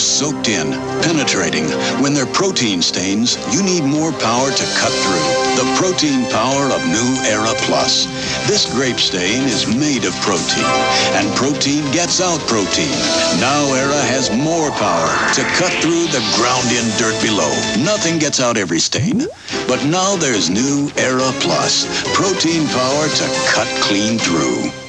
soaked in, penetrating. When they're protein stains, you need more power to cut through. The protein power of new Era Plus. This grape stain is made of protein, and protein gets out protein. Now Era has more power to cut through the ground-in dirt below. Nothing gets out every stain. But now there's new Era Plus. Protein power to cut clean through.